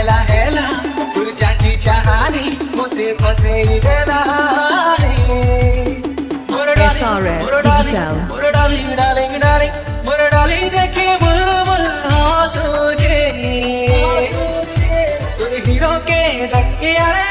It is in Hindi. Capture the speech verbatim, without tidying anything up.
हेला हेला तुर जाकी चाहानी मोते फसेली देलानी S R S Digital मोर डार्लिंग डार्लिंग डार्लिंग मोर डार्लिंग देखे बुलबुल हाँ सोचे तुर हीरो के धक्के